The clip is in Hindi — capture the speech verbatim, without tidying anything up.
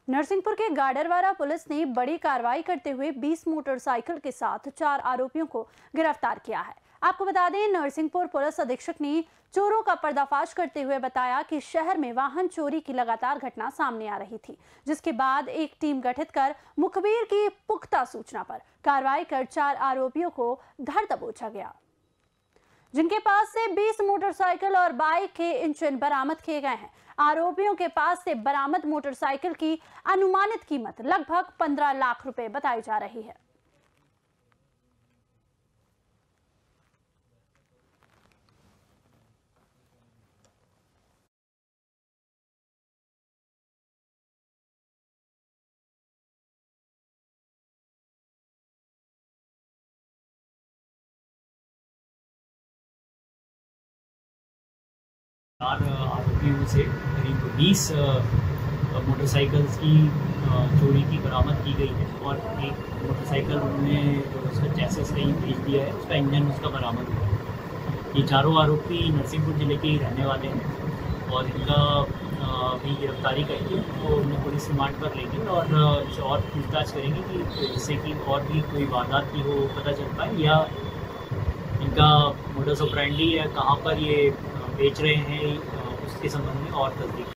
नरसिंहपुर के गाडरवारा पुलिस ने बड़ी कार्रवाई करते हुए बीस मोटरसाइकिल के साथ चार आरोपियों को गिरफ्तार किया है। आपको बता दें, नरसिंहपुर पुलिस अधीक्षक ने चोरों का पर्दाफाश करते हुए बताया कि शहर में वाहन चोरी की लगातार घटना सामने आ रही थी, जिसके बाद एक टीम गठित कर मुखबिर की पुख्ता सूचना पर कार्रवाई कर चार आरोपियों को धर दबोचा गया, जिनके पास से बीस मोटरसाइकिल और बाइक के इंजन बरामद किए गए हैं। आरोपियों के पास से बरामद मोटरसाइकिल की अनुमानित कीमत लगभग पंद्रह लाख रुपए बताई जा रही है। चार आरोपियों से करीब बीस मोटरसाइकिल्स की चोरी की बरामद की गई है और एक मोटरसाइकिल उन्होंने जो उसका चैसिस कहीं भेज दिया है, उसका इंजन उसका बरामद हुआ है। ये चारों आरोपी नरसिंहपुर ज़िले के ही रहने वाले हैं और इनका भी गिरफ्तारी करेंगे, तो उन्हें पुलिस रिमांड पर लेंगे और और पूछताछ करेंगे कि जिससे कि और भी कोई वारदात की हो पता चल पाए या इनका मोडस ऑपरेंडी या कहाँ पर ये बेच रहे हैं उसके संबंध में और तस्दीक।